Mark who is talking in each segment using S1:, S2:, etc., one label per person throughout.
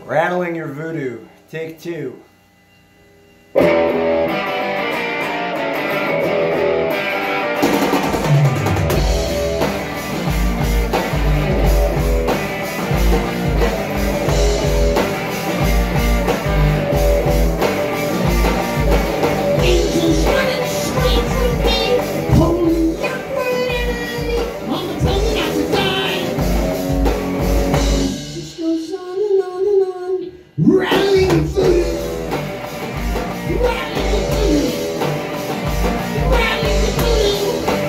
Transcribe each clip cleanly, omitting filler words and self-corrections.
S1: Rattling your voodoo, take two.
S2: Rally the voodoo! Rally the voodoo! Rally the voodoo!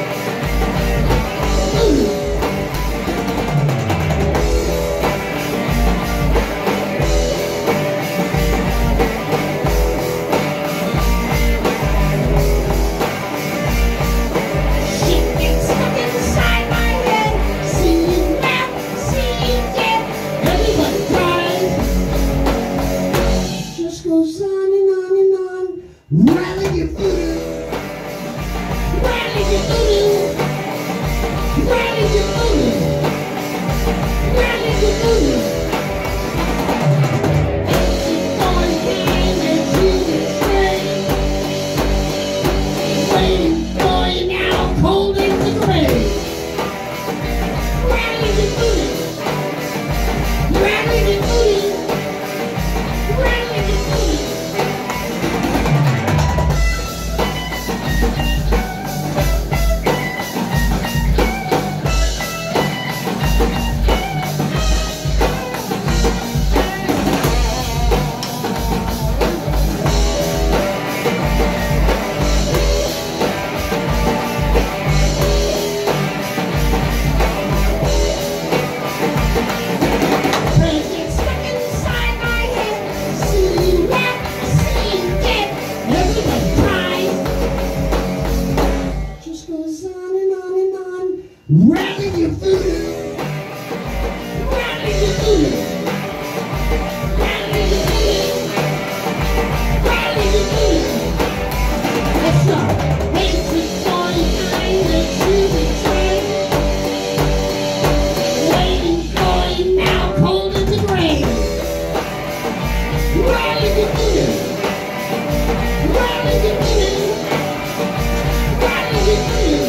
S2: Shit gets stuck inside my head. See you laugh, see you dead. Everybody cries. Just goes on and on and on. Rally your voodoo. Rally your voodoo. Rally your voodoo. Rally your voodoo. Keep going behind and through the train. Waiting for you now, cold in the grave. Rally your voodoo. Rally your voodoo. Rally your voodoo. Rally your voodoo! Rally your voodoo! Rally your voodoo! Rally your voodoo! Let's go! Hatred for you kind of to the train. Waiting for you now, cold in the grave. Rally your voodoo! Rally your voodoo! Rally your voodoo!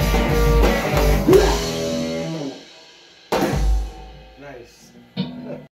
S1: Nice.